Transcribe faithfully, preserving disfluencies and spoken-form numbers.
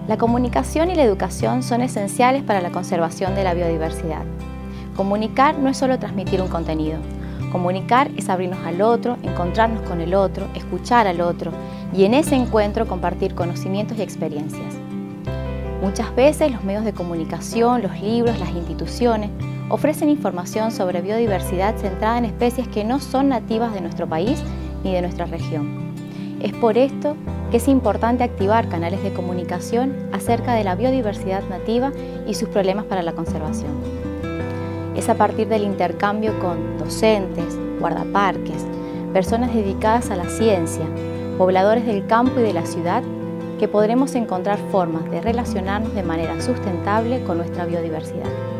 La comunicación y la educación son esenciales para la conservación de la biodiversidad. Comunicar no es solo transmitir un contenido. Comunicar es abrirnos al otro, encontrarnos con el otro, escuchar al otro y en ese encuentro compartir conocimientos y experiencias. Muchas veces los medios de comunicación, los libros, las instituciones ofrecen información sobre biodiversidad centrada en especies que no son nativas de nuestro país ni de nuestra región. Es por esto que es importante activar canales de comunicación acerca de la biodiversidad nativa y sus problemas para la conservación. Es a partir del intercambio con docentes, guardaparques, personas dedicadas a la ciencia, pobladores del campo y de la ciudad, que podremos encontrar formas de relacionarnos de manera sustentable con nuestra biodiversidad.